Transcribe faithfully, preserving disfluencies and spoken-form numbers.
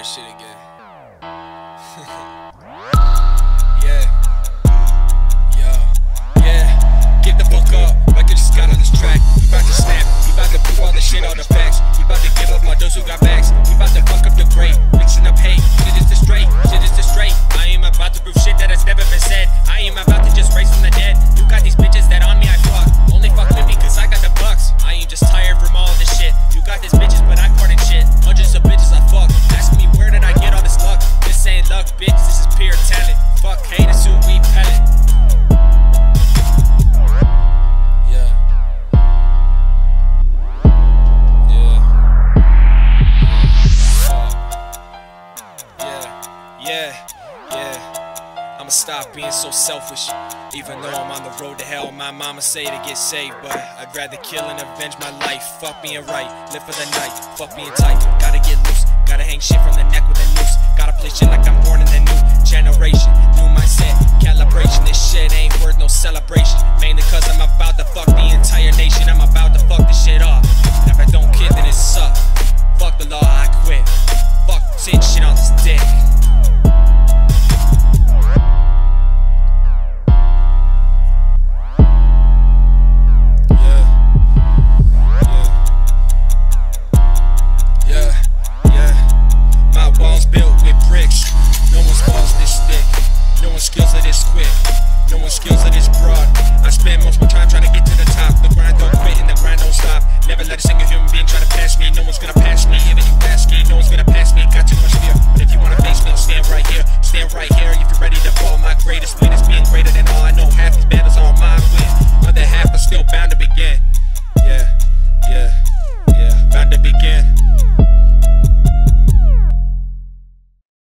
that shit again. Yeah. Yeah. Yeah. Get the fuck up. Record just got on this track. We bout to snap. We bout to prove all the shit, all the facts. We bout to give up on those who got backs. We bout to fuck up the great. Mixing up hate. Shit is the straight. Shit is the straight. I ain't about to prove shit that has never been said. I ain't about to just raise from the dead. You got these bitches that on me I fuck. Only fuck with me cause I got the bucks. I ain't just tired from all this shit. You got these bitches but I caught in shit. Hundreds of bitches I fuck. Ask me where did I get all this luck? This ain't luck, bitch. This is pure talent. Fuck haters who we pellet. Yeah. Yeah. Yeah. Yeah. Yeah. I'ma stop being so selfish. Even though I'm on the road to hell, my mama say to get saved, but I'd rather kill and avenge my life. Fuck being right, live for the night. Fuck being tight, gotta get loose. Gotta hang shit from the neck with a noose. Gotta play shit like I'm born in the new generation. New mindset, calibration. This shit ain't worth no celebration. Mainly cause I'm about to fuck the entire nation. I'm about to fuck this shit